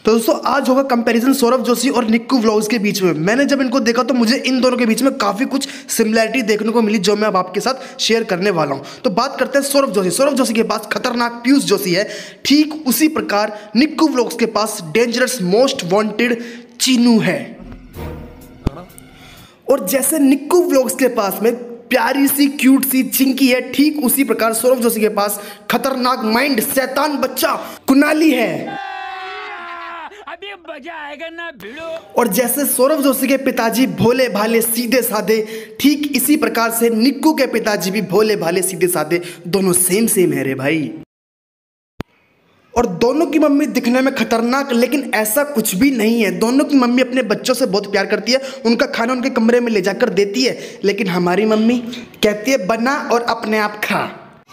तो दोस्तों आज होगा कंपैरिजन सौरभ जोशी और निक्कू व्लॉग्स के बीच में। मैंने जब इनको देखा तो मुझे इन दोनों के बीच में काफ़ी कुछ सिमिलैरिटी देखने को मिली, जो मैं अब आपके साथ शेयर करने वाला हूं। तो बात करते हैं सौरभ जोशी। सौरभ जोशी के पास खतरनाक पीयूष जोशी है, ठीक उसी प्रकार निक्कू व्लॉग्स के पास डेंजरस मोस्ट वांटेड चीनू है। और जैसे निक्कू व्लॉग्स के पास में प्यारी सी क्यूट सी चिंकी है, ठीक उसी प्रकार सौरभ जोशी के पास खतरनाक माइंड शैतान बच्चा कुणाली है। अभी मजा आएगा ना भिड़ो। और जैसे सौरभ जोशी के पिताजी भोले भाले सीधे साधे, ठीक इसी प्रकार से निक्कू के पिताजी भी भोले भाले सीधे साधे, दोनों सेम है रे भाई। और दोनों की मम्मी दिखने में खतरनाक, लेकिन ऐसा कुछ भी नहीं है। दोनों की मम्मी अपने बच्चों से बहुत प्यार करती है, उनका खाना उनके कमरे में ले जाकर देती है, लेकिन हमारी मम्मी कहती है बना और अपने आप खा।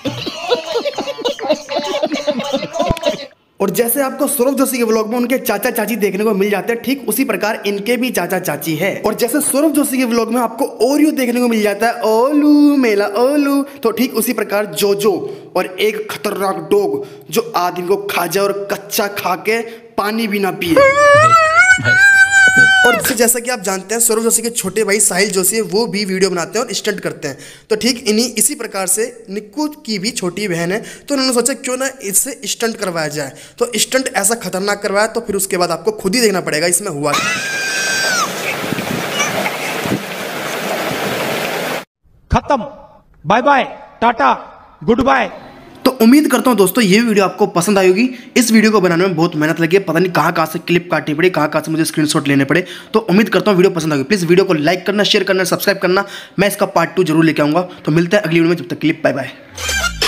और जैसे आपको सौरभ जोशी के व्लॉग में उनके चाचा चाची देखने को मिल जाते हैं, ठीक उसी प्रकार इनके भी चाचा चाची है। और जैसे सौरभ जोशी के व्लॉग में आपको ओरियो देखने को मिल जाता है, ओलू मेला ओलू, तो ठीक उसी प्रकार जोजो और एक खतरनाक डॉग जो आदमी को खा जाए और कच्चा खा के पानी भी ना पिए। और जैसा कि आप जानते हैं सौरभ जोशी के छोटे भाई साहिल जोशी है, वो भी वीडियो बनाते हैं और स्टंट करते हैं। तो ठीक इसी प्रकार से निक्कू की भी छोटी बहन है, तो उन्होंने सोचा क्यों ना इससे स्टंट करवाया जाए। तो स्टंट ऐसा खतरनाक करवाया, तो फिर उसके बाद आपको खुद ही देखना पड़ेगा इसमें हुआ क्या। खत्म, bye bye, tata, goodbye. तो उम्मीद करता हूं दोस्तों ये वीडियो आपको पसंद आई होगी। इस वीडियो को बनाने में बहुत मेहनत लगी है, पता नहीं कहां से क्लिप काटनी पड़ी, कहां से मुझे स्क्रीनशॉट लेने पड़े। तो उम्मीद करता हूं वीडियो पसंद आएगी। प्लीज़ वीडियो को लाइक करना, शेयर करना, सब्सक्राइब करना। मैं इसका पार्ट 2 जरूर लेके आऊंगा। तो मिलते हैं अगली वीडियो में, जब तक क्लिप बाय बाय।